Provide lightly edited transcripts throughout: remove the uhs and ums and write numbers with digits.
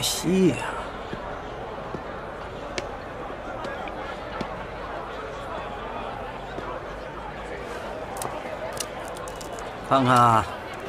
惜呀。看看。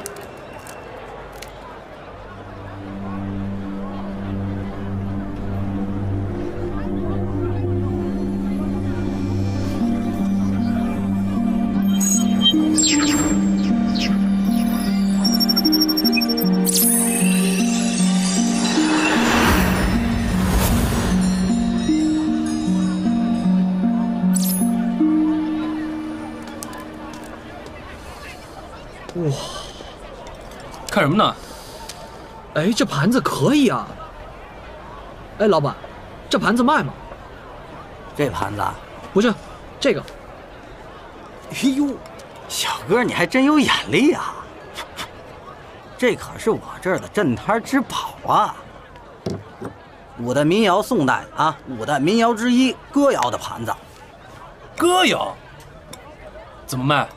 哇， 看什么呢？ 哎，这盘子可以啊！哎，老板，这盘子卖吗？ 这盘子？ 不是，这个。 哎呦，小哥你还真有眼力啊！这可是我这儿的镇摊之宝啊！五代民谣宋代啊，五代民谣之一歌谣的盘子。 歌谣？怎么卖？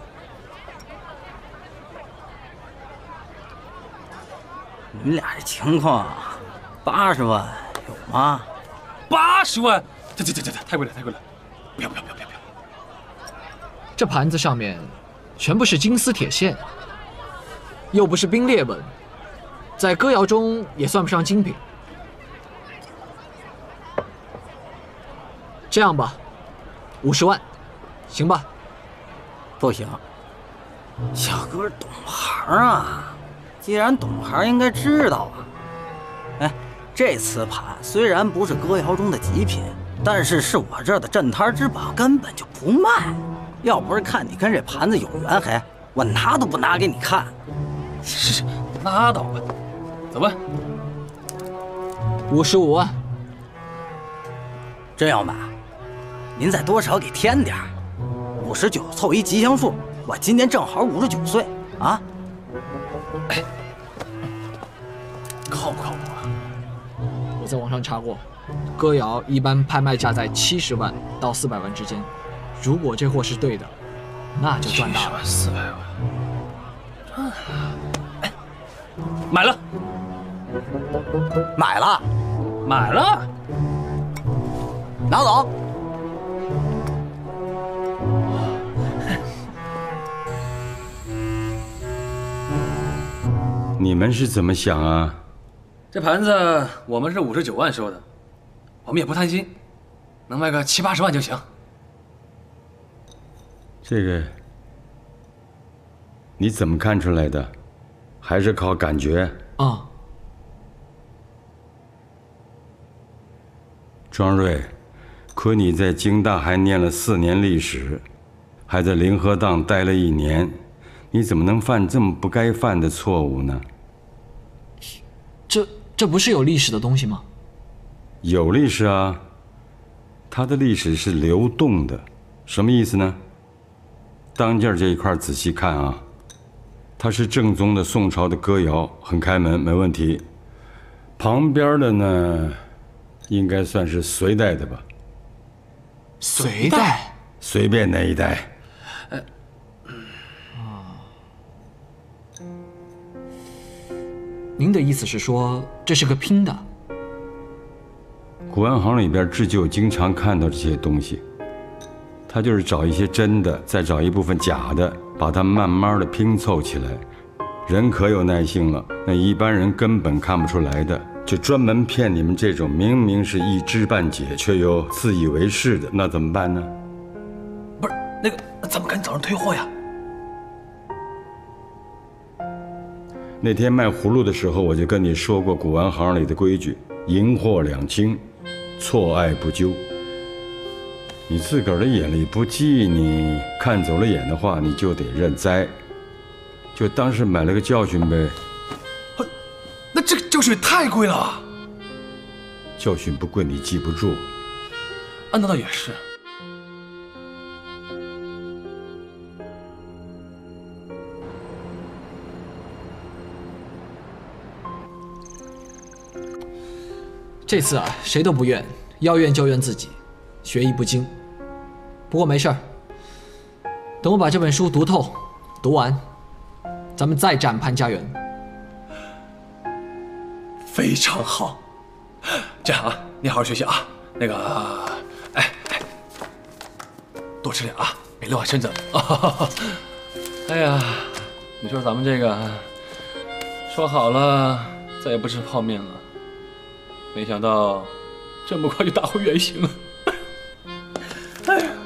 你们俩这情况，80万有吗 ？80万？这太贵了，太贵了！不要！ 这盘子上面全部是金丝铁线，又不是冰裂纹，在歌谣中也算不上精品。这样吧，50万，行吧？ 不行，小哥懂行啊。 既然懂行，应该知道啊。哎，这瓷盘虽然不是歌谣中的极品，但是是我这儿的镇摊之宝，根本就不卖。要不是看你跟这盘子有缘，我拿都不拿给你看。 是，拉倒吧，走吧。 55万。 真要买，您再多少给添点，59凑一吉祥数。我今年正好59岁啊。 哎。 靠不靠谱啊？ 我在网上查过，歌谣一般拍卖价在70万到400万之间。如果这货是对的，那就赚大了。 70万、400万，哎，买了， 买了， 买了， 拿走。 你们是怎么想啊？ 这盘子我们是59万收的，我们也不贪心，能卖个70、80万就行。 这个你怎么看出来的？还是靠感觉？ 啊。 庄瑞，亏你在京大还念了4年历史，还在灵河档待了1年，你怎么能犯这么不该犯的错误呢？ 这不是有历史的东西吗？ 有历史啊，它的历史是流动的，什么意思呢？当件这一块仔细看啊，它是正宗的宋朝的歌谣，很开门，没问题。旁边的呢，应该算是隋代的吧？ 隋代？ 随便哪一代。 您的意思是说这是个拼的？ 古玩行里边制旧经常看到这些东西，他就是找一些真的，再找一部分假的，把它慢慢的拼凑起来。人可有耐性了，那一般人根本看不出来的，就专门骗你们这种明明是一知半解却又自以为是的，那怎么办呢？ 不是那个，咱们赶紧找人退货呀。 那天卖葫芦的时候，我就跟你说过古玩行里的规矩：银货两清，错爱不究。你自个儿的眼力不济，你看走了眼的话，你就得认栽，就当是买了个教训呗。 那这个教训也太贵了。 教训不贵，你记不住。 那倒也是。 这次啊，谁都不怨，要怨就怨自己，学艺不精。不过没事儿，等我把这本书读透、读完，咱们再战潘家园。 非常好， 这样啊，你好好学习啊。那个，哎，多吃点啊，别累坏身子。哎呀，你说咱们这个说好了再也不吃泡面了，没想到这么快就打回原形了。哎呀！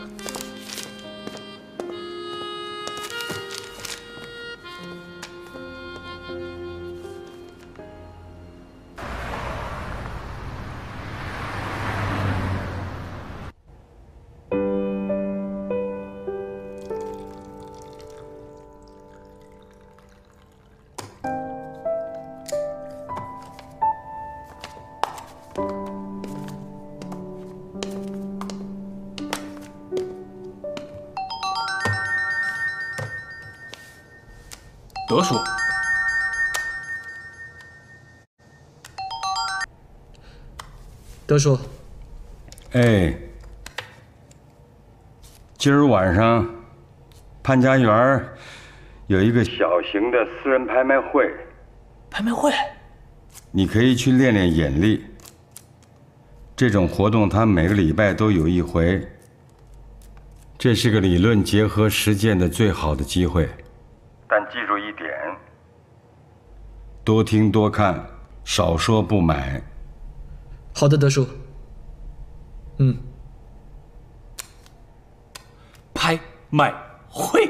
德叔， 德叔， 哎，今儿晚上潘家园有一个小型的私人拍卖会， 拍卖会， 你可以去练练眼力。这种活动它每个礼拜都有一回，这是个理论结合实践的最好的机会。但记住一点，多听多看，少说不买。 好的，德叔。 拍卖会，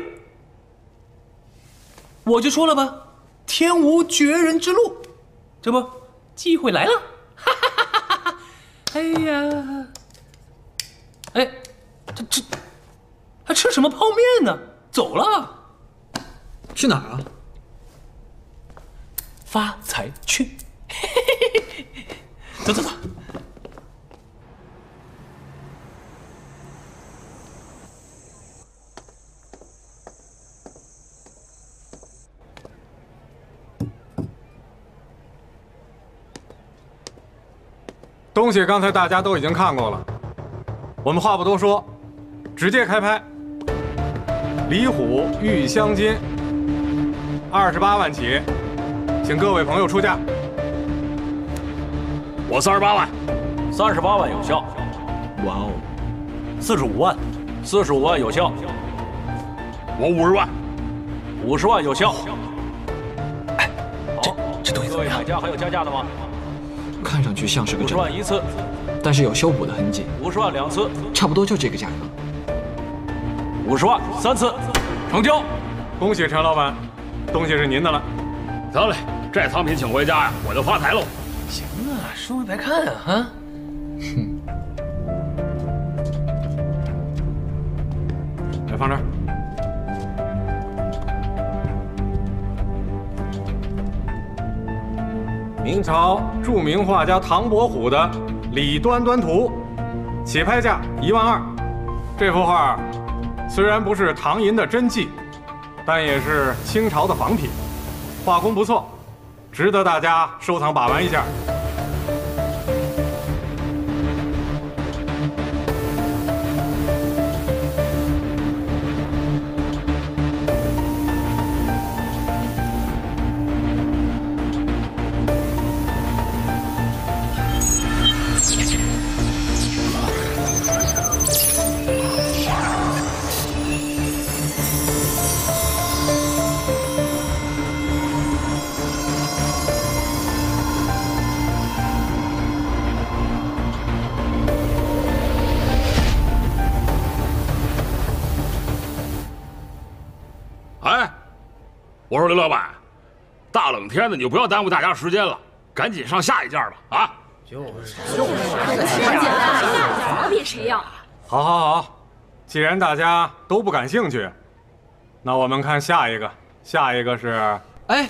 我就说了吧，天无绝人之路，这不，机会来了。哈哈哈哈哈！哎呀，哎，这还吃什么泡面呢？走了。 去哪儿啊？ 发财去！走走走。 东西刚才大家都已经看过了，我们话不多说，直接开拍。李虎玉香金，28万起，请各位朋友出价。 我38万，38万有效。 哇哦 ，45万，45万有效。我50万，50万有效。 哎，这东西怎么样？ 各位买家还有加价的吗？ 看上去像是个 50 真的， 万一次， 但是有修补的痕迹， 50万2次， 差不多就这个价格。 50万3次，成交。 恭喜陈老板，东西是您的了。 得嘞，这藏品请回家呀，我就发财喽。 行啊，书没白看啊，啊！ 来放这儿。明朝著名画家唐伯虎的《李端端图》，起拍价1万2。这幅画虽然不是唐寅的真迹，但也是清朝的仿品，画工不错，值得大家收藏把玩一下。 我说刘老板，大冷天的你就不要耽误大家时间了，赶紧上下一件吧！啊， 哪比谁要？ 好，好，好，既然大家都不感兴趣，那我们看下一个。下一个是， 哎，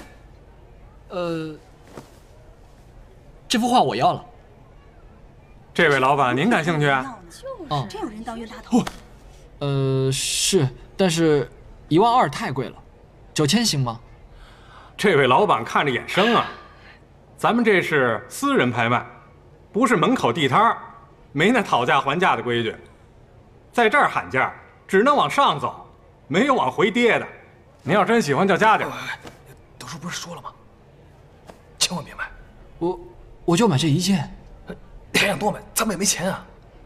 这幅画我要了。 这位老板，您感兴趣啊？ 就是，真有人当冤大头。 是，但是1万2太贵了，9000行吗？ 这位老板看着眼生啊，咱们这是私人拍卖，不是门口地摊儿，没那讨价还价的规矩。在这儿喊价，只能往上走，没有往回跌的。您要真喜欢就加点。 德叔不是说了吗？千万别买。 我就买这一件。 别想多买，咱们也没钱啊。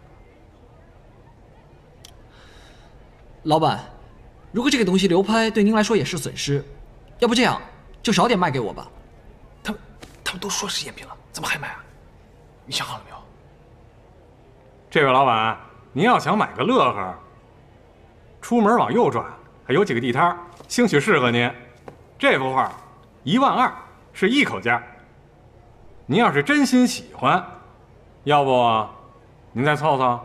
老板，如果这个东西流拍对您来说也是损失，要不这样就少点卖给我吧。 他们都说是赝品了，怎么还买啊？你想好了没有？ 这位老板，您要想买个乐呵，出门往右转，还有几个地摊，兴许适合您。这幅画12000是一口价。您要是真心喜欢，要不您再凑凑。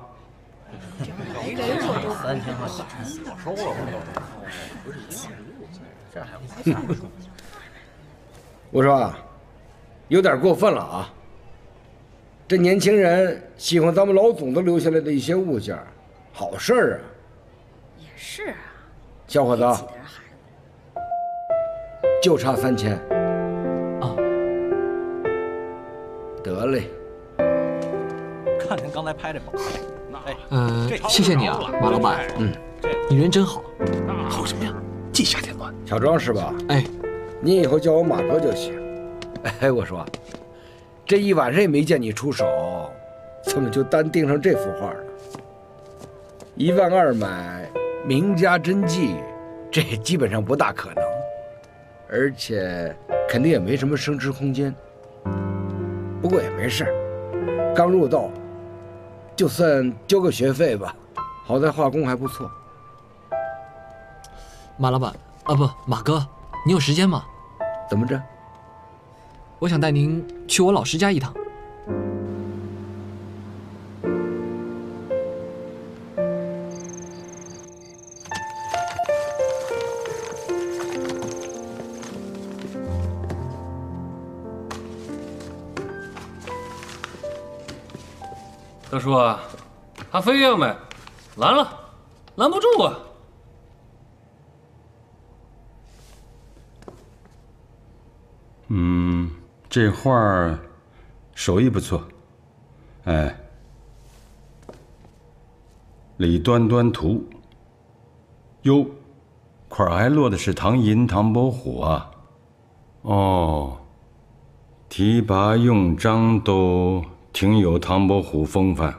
我说啊，有点过分了啊！这年轻人喜欢咱们老总都留下来的一些物件，好事儿啊。 也是啊， 小伙子，就差3000。 啊， 得嘞。 看您刚才拍这宝贝， 谢谢你啊，马老板。你人真好。 好什么呀？记夏天乱。 小庄是吧？ 哎， 你以后叫我马哥就行。哎，我说，这一晚上也没见你出手，怎么就单盯上这幅画了？12000买名家真迹，这基本上不大可能，而且肯定也没什么升值空间。不过也没事，刚入道，就算交个学费吧，好在画工还不错。 马老板啊，不，马哥，你有时间吗？ 怎么着？ 我想带您去我老师家一趟。 德叔啊，他非要买，拦了，拦不住啊。 这画手艺不错，哎，李端端图。哟，块儿还落的是唐寅、唐伯虎啊。哦，提拔用章都挺有唐伯虎风范。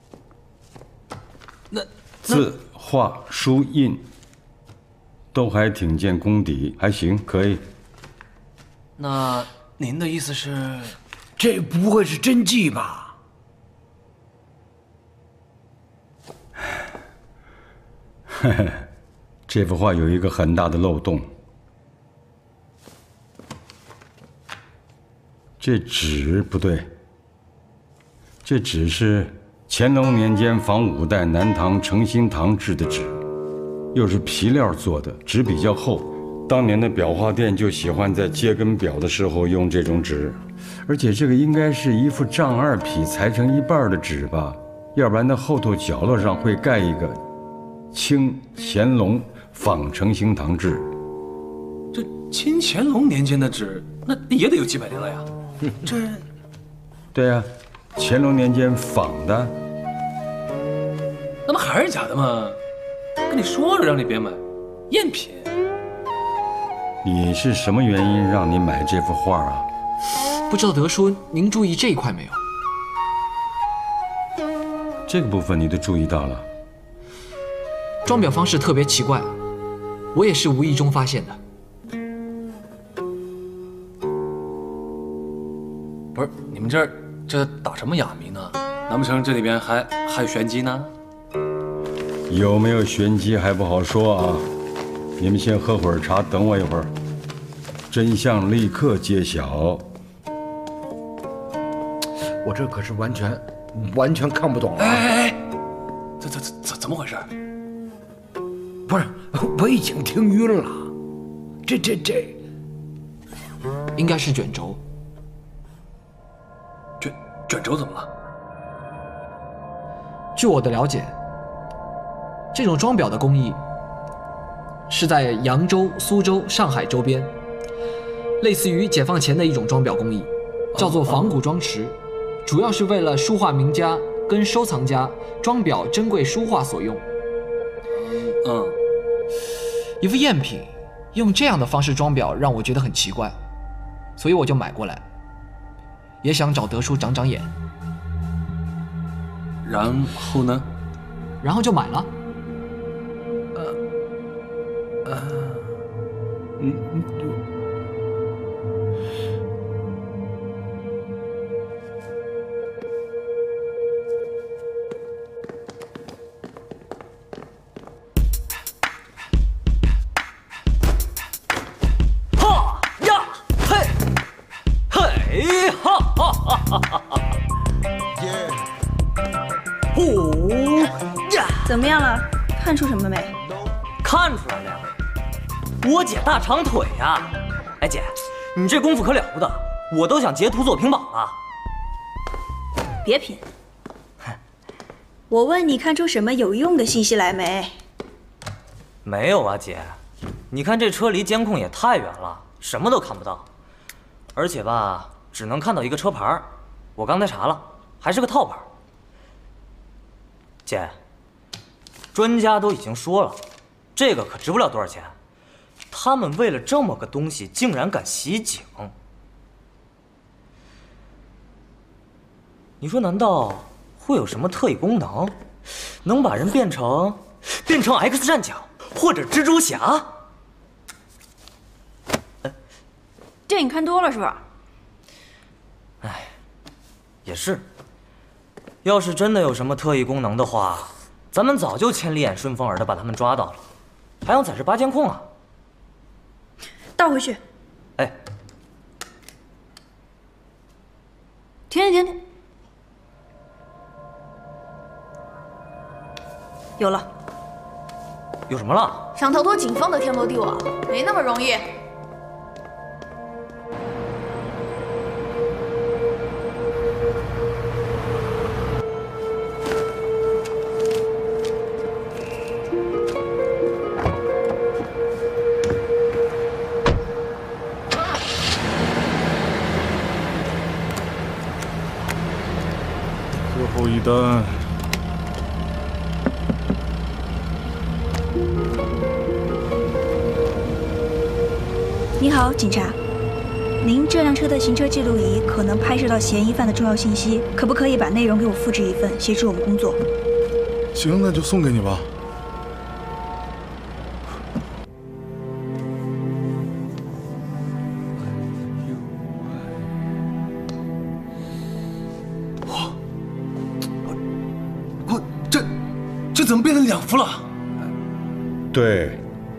字画书印都还挺见功底，还行，可以。 那您的意思是， 这不会是真迹吧？ 嘿嘿，这幅画有一个很大的漏洞，这纸不对，这纸是乾隆年间仿5代南唐承兴堂制的纸，又是皮料做的，纸比较厚。当年的裱画店就喜欢在揭根裱的时候用这种纸，而且这个应该是一副丈2匹裁成一半的纸吧，要不然它后头角落上会盖一个清乾隆仿承兴堂制。 这清乾隆年间的纸，那也得有几百年了呀。这， 对呀，乾隆年间仿的， 那不还是假的吗？跟你说了，让你别买，赝品。 你是什么原因让你买这幅画啊？ 不知道德叔您注意这一块没有？ 这个部分你都注意到了。 装裱方式特别奇怪，我也是无意中发现的。 不是，你们这打什么哑谜呢？难不成这里边还有玄机呢？ 有没有玄机还不好说啊。你们先喝会儿茶，等我一会儿，真相立刻揭晓。 我这可是完全看不懂啊！ 哎，怎么回事？ 不是，我已经听晕了。这应该是卷轴。 卷轴怎么了？ 据我的了解，这种装裱的工艺是在扬州、苏州、上海周边，类似于解放前的一种装裱工艺，叫做仿古装瓷，主要是为了书画名家跟收藏家装裱珍贵书画所用。一副赝品用这样的方式装裱，让我觉得很奇怪，所以我就买过来，也想找德叔长长眼。 然后呢？ 然后就买了。 哈呀嘿，嘿哈哈哈哈哈哈！呼呀！ 怎么样了？看出什么没？ 看出来了呀，我姐大长腿呀！哎姐，你这功夫可了不得，我都想截图做屏保了。 别贫。我问你看出什么有用的信息来没？ 没有啊，姐，你看这车离监控也太远了，什么都看不到，而且吧，只能看到一个车牌，我刚才查了，还是个套牌。姐，专家都已经说了，这个可值不了多少钱，他们为了这么个东西，竟然敢袭警。你说难道会有什么特异功能，能把人变成 X 战警或者蜘蛛侠？ 电影看多了是吧？ 哎，也是。要是真的有什么特异功能的话，咱们早就千里眼顺风耳的把他们抓到了，还用在这扒监控啊？ 倒回去。 哎， 停！有了。 有什么了？ 想逃脱警方的天罗地网，没那么容易。 最后一单。 你好，警察，您这辆车的行车记录仪可能拍摄到嫌疑犯的重要信息，可不可以把内容给我复制一份，协助我们工作？ 行，那就送给你吧。 这怎么变成2幅了？ 对，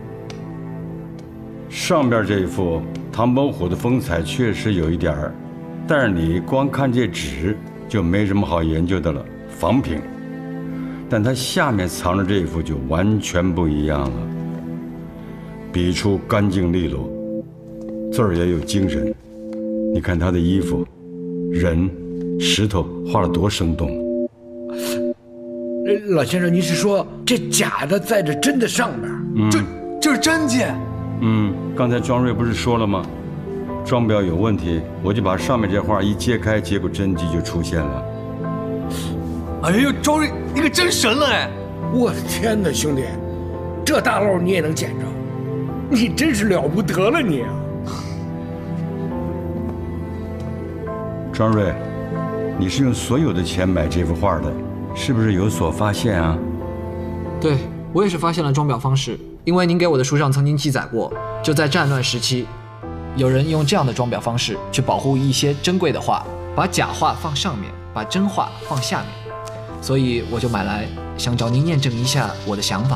上边这一幅唐伯虎的风采确实有一点儿，但是你光看这纸就没什么好研究的了，仿品。但它下面藏着这一幅就完全不一样了，笔触干净利落，字儿也有精神。你看他的衣服、人、石头画得多生动。 老先生，您是说这假的在这真的上边？ 这是真件。 刚才庄瑞不是说了吗？装裱有问题，我就把上面这画一揭开，结果真迹就出现了。 哎呦，庄瑞，你可真神了哎！ 我的天哪，兄弟，这大漏你也能捡着，你真是了不得了你啊！ 庄瑞，你是用所有的钱买这幅画的，是不是有所发现啊？ 对，我也是发现了装裱方式，因为您给我的书上曾经记载过，就在战乱时期，有人用这样的装裱方式去保护一些珍贵的画，把假画放上面，把真画放下面，所以我就买来，想找您验证一下我的想法。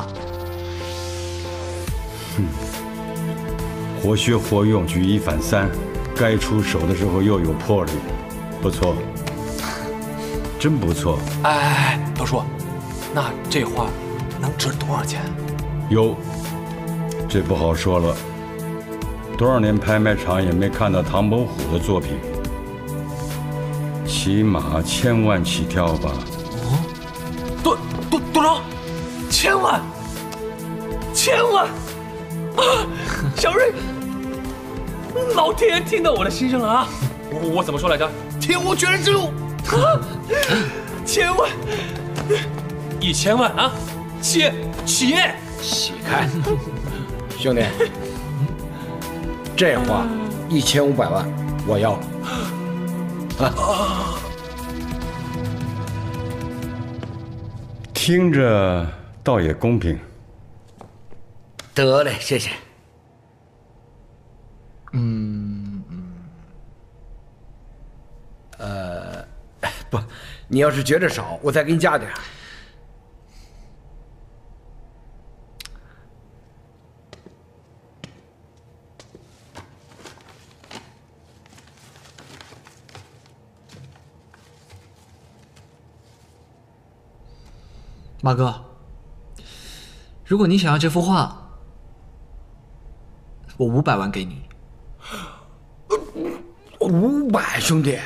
活学活用，举一反三，该出手的时候又有魄力，不错，真不错。 哎，老叔，那这画能值多少钱？ 哟，这不好说了，多少年拍卖场也没看到唐伯虎的作品，起码1000万起跳吧。 多少？1000万！1000万！啊，小瑞，老天爷听到我的心声了啊！我怎么说来着？天无绝人之路啊！1000万，1000万啊！起业！ 起开，兄弟，这画1500万，我要。 听着倒也公平。 得嘞，谢谢。不，你要是觉得少，我再给你加点。 马哥，如果你想要这幅画，我500万给你。 500，兄弟。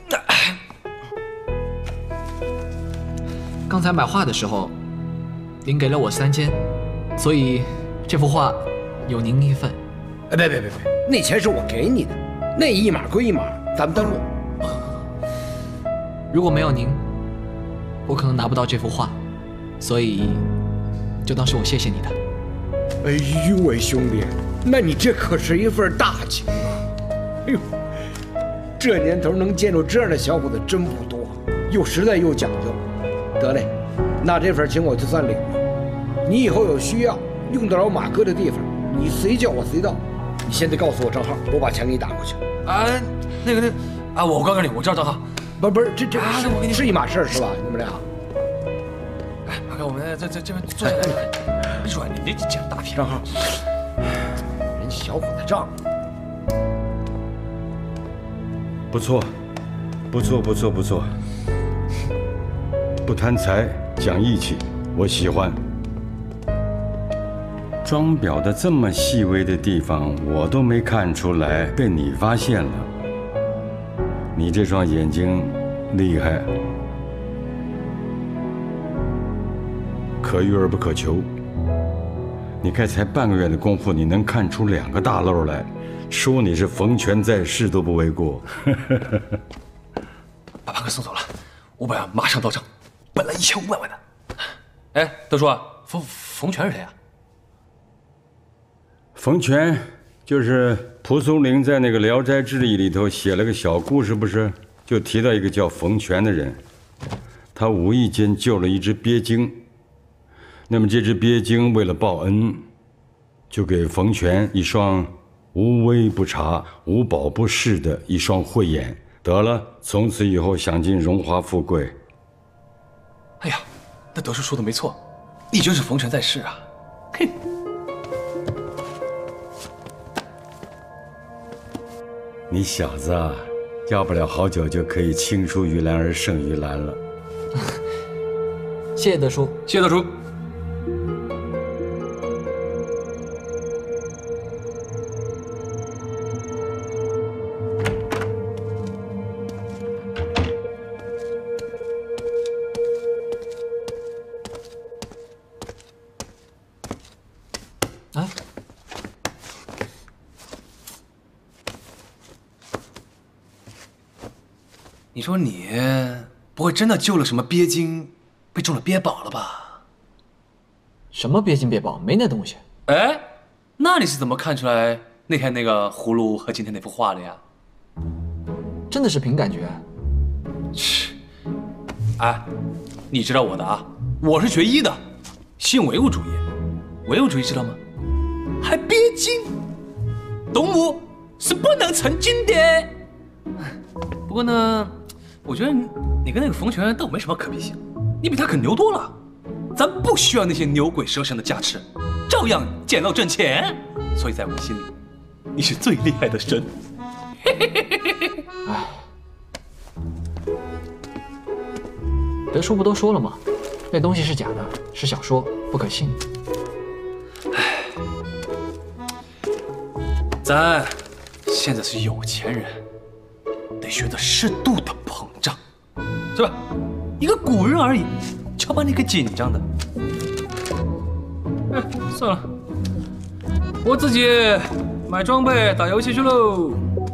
刚才买画的时候，您给了我3千，所以这幅画有您一份。 别，那钱是我给你的，那一码归一码，咱们登录。 如果没有您，我可能拿不到这幅画，所以就当是我谢谢你的。 哎呦喂，兄弟，那你这可是一份大情啊！哎呦，这年头能见着这样的小伙子真不多，又实在又讲究。得嘞，那这份情我就算领了。你以后有需要用得着马哥的地方，你随叫我随到。你现在告诉我账号，我把钱给你打过去。 啊，那个，我告诉你，我知道账号。 不是，这我给你是一码事是吧？你们俩。 哎，马哥，我们这边坐下来。没说你这捡大题账号，人小伙子账。 不错，不贪财，讲义气，我喜欢。装裱的这么细微的地方，我都没看出来，被你发现了。你这双眼睛厉害，可遇而不可求。你看才半个月的功夫，你能看出2个大漏来，说你是冯权在世都不为过。 把马哥送走了，500万马上到账，本来1500万的。哎，德叔，冯权是谁啊？ 冯权就是蒲松龄在那个《聊斋志异》里头写了个小故事，不是？就提到一个叫冯权的人，他无意间救了一只鳖精。那么这只鳖精为了报恩，就给冯权一双无微不察、无宝不视的一双慧眼，得了，从此以后享尽荣华富贵。 哎呀，那德叔说的没错，你就是冯权在世啊！嘿。 你小子啊，要不了好久就可以青出于蓝而胜于蓝了。 谢谢德叔， 谢谢德叔。 哎。 你说你不会真的救了什么鳖精，被中了鳖宝了吧？ 什么鳖精鳖宝？没那东西。 哎，那你是怎么看出来那天那个葫芦和今天那幅画的呀？ 真的是凭感觉。 切，哎，你知道我的啊，我是学医的，信唯物主义。唯物主义知道吗？还鳖精，动物是不能成精的。不过呢，我觉得你跟那个冯权倒没什么可比性，你比他可牛多了。咱不需要那些牛鬼蛇神的加持，照样捡漏挣钱。所以在我心里，你是最厉害的神。 哎，德叔不都说了吗？那东西是假的，是小说，不可信。 哎，咱现在是有钱人，得学得适度的膨胀，是吧？一个古人而已，就把你给紧张的。哎，算了，我自己买装备打游戏去喽。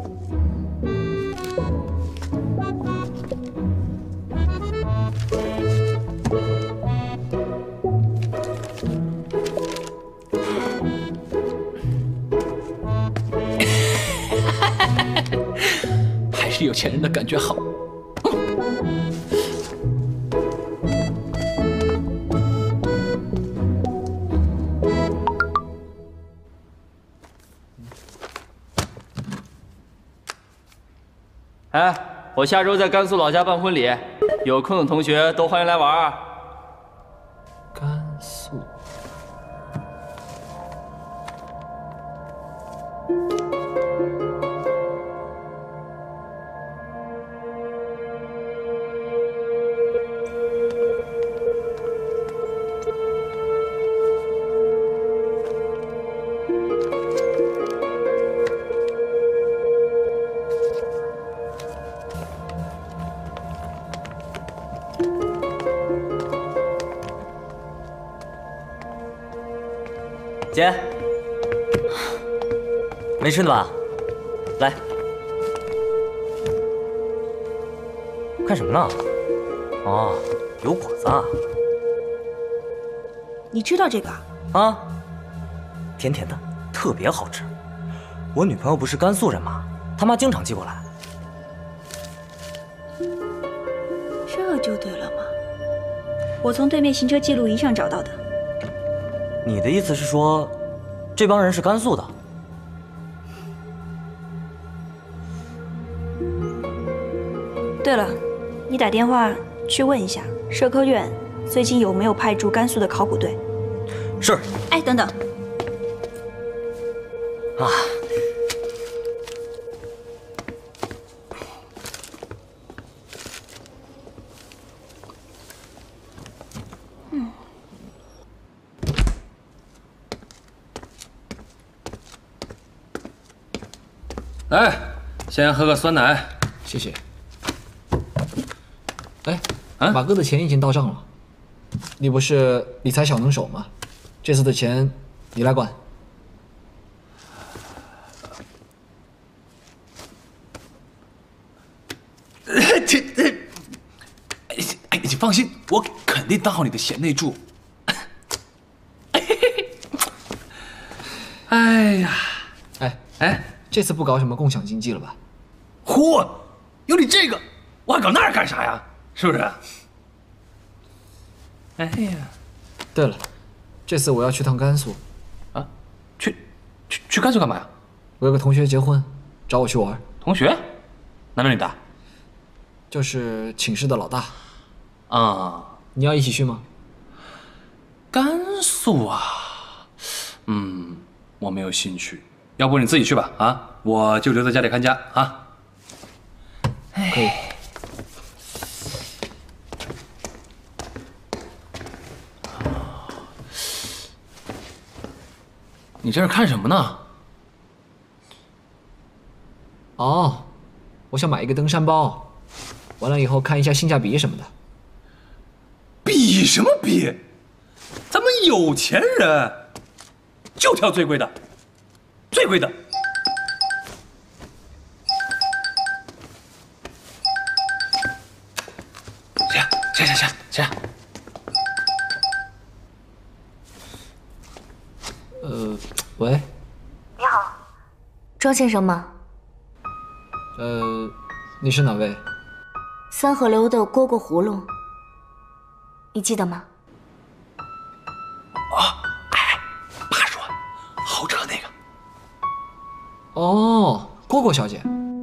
还是有钱人的感觉好。 哎，我下周在甘肃老家办婚礼，有空的同学都欢迎来玩啊。 甘肃。 姐，没吃呢吧？来，看什么呢？哦，有果子啊！ 你知道这个啊？甜甜的，特别好吃。我女朋友不是甘肃人吗？她妈经常寄过来。 这就对了嘛，我从对面行车记录仪上找到的。 你的意思是说，这帮人是甘肃的？ 对了，你打电话去问一下社科院最近有没有派驻甘肃的考古队。 是。 哎，等等。 啊。 来，先喝个酸奶， 谢谢。哎，马哥的钱已经到账了。你不是理财小能手吗？这次的钱你来管。 你放心，我肯定当好你的贤内助。哎呀， 哎，这次不搞什么共享经济了吧？ 嚯，有你这个，我还搞那儿干啥呀？是不是？哎呀， 对了，这次我要去趟甘肃。 啊，去甘肃干嘛呀？ 我有个同学结婚，找我去玩。 同学？男的女的？ 就是寝室的老大。 啊， 你要一起去吗？ 甘肃啊，我没有兴趣。要不你自己去吧，啊，我就留在家里看家啊。 可以。 你这是看什么呢？ 哦，我想买一个登山包，完了以后看一下性价比什么的。 比什么比？咱们有钱人就挑最贵的，最贵的。谁？ 喂。 你好，庄先生吗？ 你是哪位？ 三河流的蝈蝈葫芦，你记得吗？ 爸说，豪车那个。 哦，蝈蝈小姐。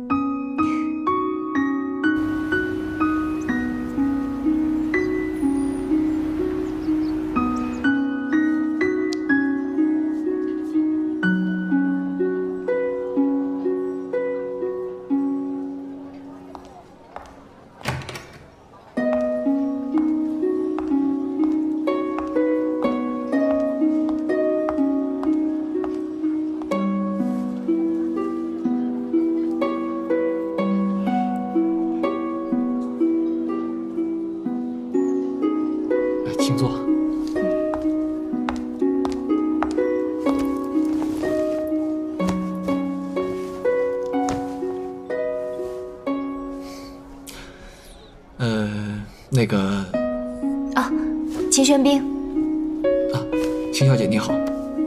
请坐。那个啊，秦玄冰。 啊，秦小姐你好。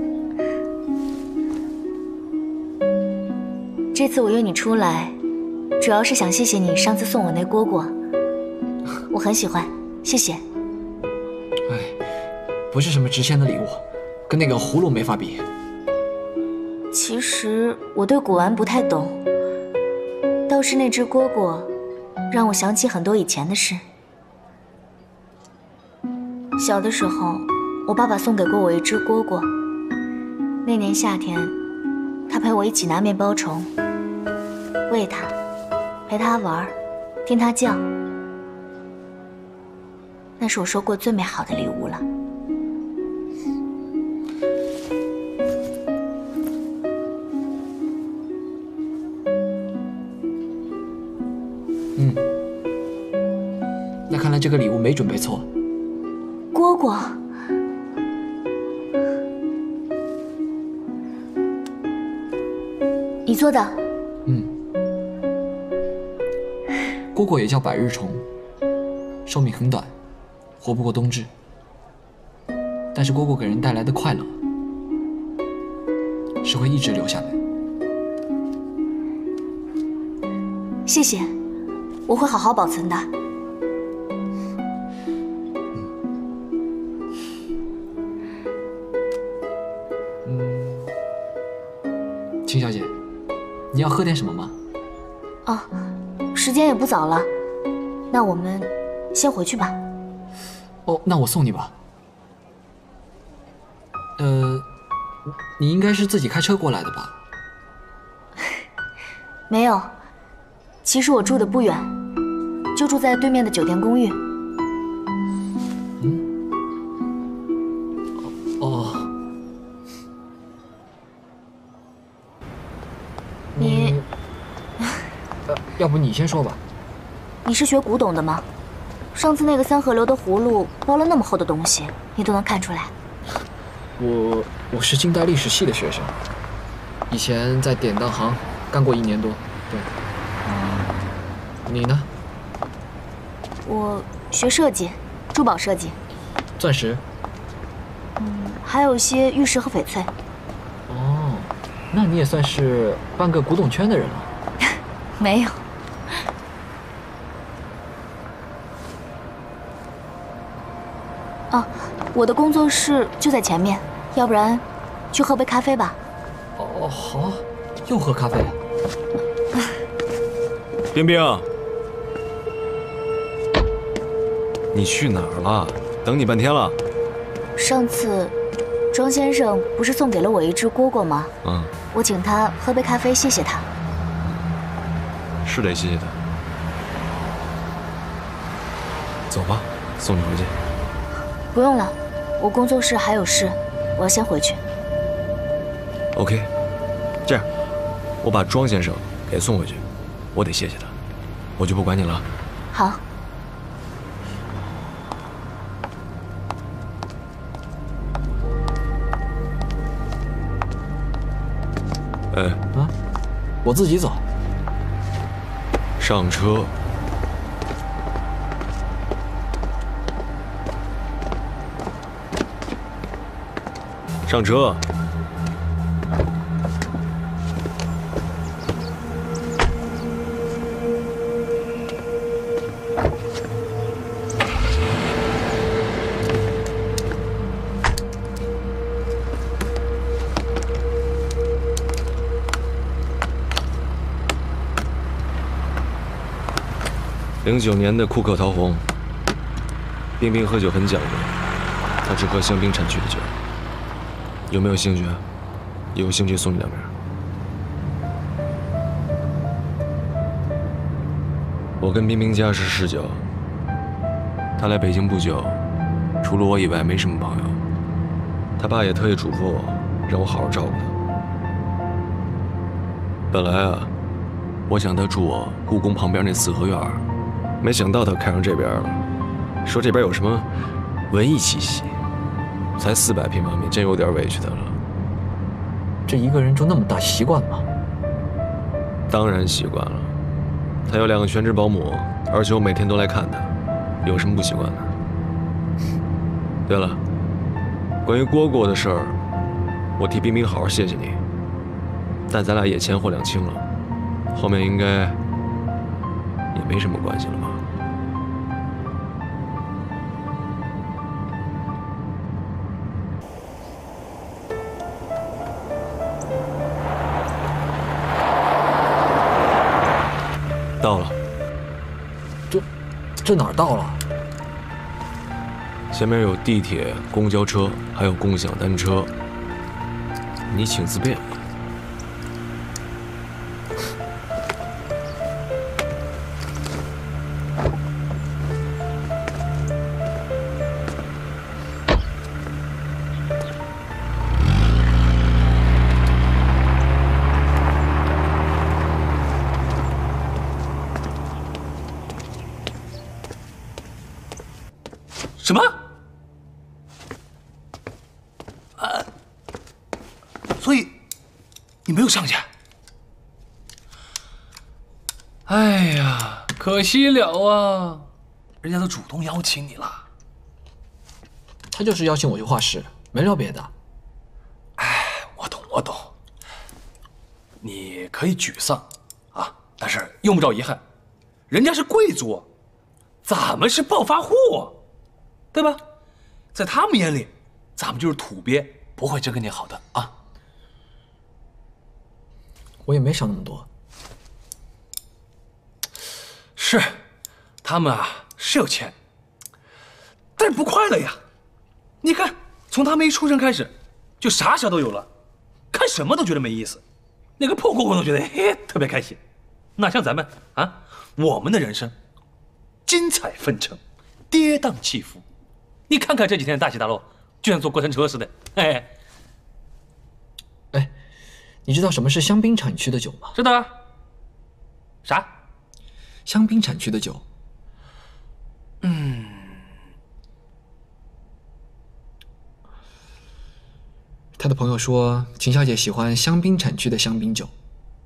这次我约你出来，主要是想谢谢你上次送我那蝈蝈，我很喜欢，谢谢。 不是什么值钱的礼物，跟那个葫芦没法比。 其实我对古玩不太懂， 倒是那只蝈蝈，让我想起很多以前的事。小的时候，我爸爸送给过我一只蝈蝈。那年夏天，他陪我一起拿面包虫，喂它，陪它玩，听它叫。那是我收过最美好的礼物了。 那看来这个礼物没准备错。 蝈蝈，你做的？ 蝈蝈也叫百日虫，寿命很短，活不过冬至。但是蝈蝈给人带来的快乐是会一直留下来。 谢谢，我会好好保存的。 秦小姐，你要喝点什么吗？ 哦，时间也不早了，那我们先回去吧。 哦，那我送你吧。你应该是自己开车过来的吧？ 没有，其实我住的不远，就住在对面的酒店公寓。 哦。 你， 要不你先说吧。 你是学古董的吗？上次那个三河流的葫芦包了那么厚的东西，你都能看出来？ 我是近代历史系的学生，以前在典当行干过1年多。对。你呢？ 我学设计，珠宝设计。 钻石。 还有一些玉石和翡翠。 哦，那你也算是半个古董圈的人了。 没有。哦，我的工作室就在前面，要不然去喝杯咖啡吧。 哦，好啊，又喝咖啡。 冰冰，你去哪儿了？等你半天了。 上次庄先生不是送给了我一只蝈蝈吗？我请他喝杯咖啡，谢谢他。 是得谢谢他。走吧，送你回去。 不用了，我工作室还有事，我要先回去。 OK， 这样，我把庄先生给送回去，我得谢谢他，我就不管你了。 好。 我自己走。 上车。上车。09年的库克桃红。冰冰喝酒很讲究，他只喝香槟产区的酒。有没有兴趣？有兴趣送你2瓶。我跟冰冰家是世交，他来北京不久，除了我以外没什么朋友。他爸也特意嘱咐我，让我好好照顾他。本来啊，我想他住我故宫旁边那4合院，没想到他看上这边了，说这边有什么文艺气息。才400平方米，真有点委屈他了。 这一个人住那么大，习惯吗？ 当然习惯了。他有2个全职保姆，而且我每天都来看他，有什么不习惯的？对了，关于蝈蝈的事儿，我替冰冰好好谢谢你。但咱俩也钱货两清了，后面应该也没什么关系了吧？ 到了。 这哪儿到了？ 下面有地铁、公交车，还有共享单车，你请自便。 什么？所以你没有上去？哎呀，可惜了啊！人家都主动邀请你了。 他就是邀请我去画室，没聊别的。 哎，我懂。你可以沮丧啊，但是用不着遗憾。人家是贵族，咱们是暴发户。对吧？在他们眼里，咱们就是土鳖，不会真跟你好的啊。 我也没想那么多。 是，他们啊是有钱，但是不快乐呀。你看，从他们一出生开始，就啥都有了，看什么都觉得没意思，那个破锅锅都觉得特别开心。哪像咱们啊，我们的人生精彩纷呈，跌宕起伏。你看看这几天的大起大落，就像坐过山车似的。哎， 你知道什么是香槟产区的酒吗？ 知道啊。啥？ 香槟产区的酒。他的朋友说，秦小姐喜欢香槟产区的香槟酒。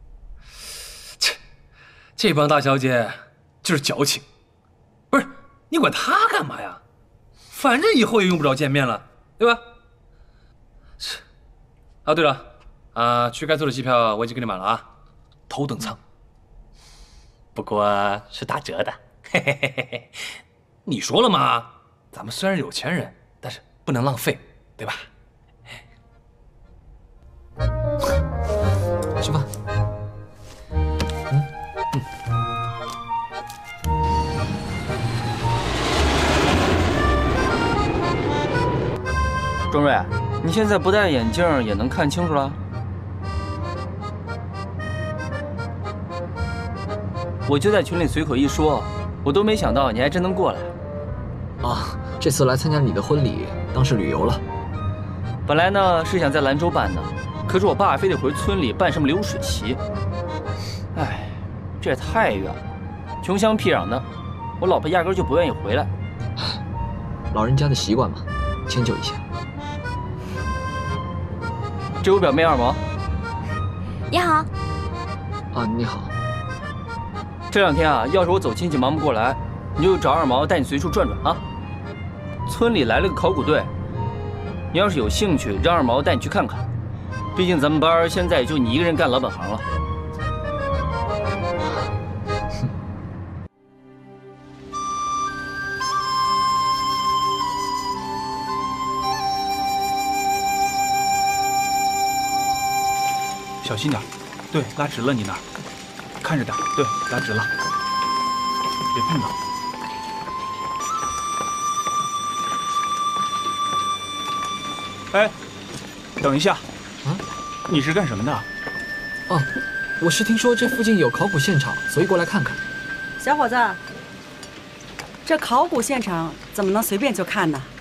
这帮大小姐就是矫情。不是，你管他干嘛呀？反正以后也用不着见面了，对吧？啊，对了，去甘肃的机票我已经给你买了啊，头等舱，不过是打折的。嘿嘿嘿嘿，你说了嘛，咱们虽然有钱人，但是不能浪费，对吧？ 吃饭。 钟瑞，你现在不戴眼镜也能看清楚了？我就在群里随口一说，我都没想到你还真能过来。 啊，这次来参加你的婚礼，当是旅游了。 本来呢是想在兰州办的，可是我爸非得回村里办什么流水席。哎，这也太远了，穷乡僻壤的，我老婆压根就不愿意回来。 老人家的习惯嘛，迁就一下。 这我表妹二毛。 你好。 啊，你好。 这两天啊，要是我走亲戚忙不过来，你就找二毛带你随处转转啊。村里来了个考古队，你要是有兴趣，让二毛带你去看看。毕竟咱们班现在也就你一个人干老本行了。 小心点，对，拉直了你那儿，看着点，对，拉直了，别碰到。哎，等一下，你是干什么的？ 哦，我是听说这附近有考古现场，所以过来看看。 小伙子，这考古现场怎么能随便就看呢？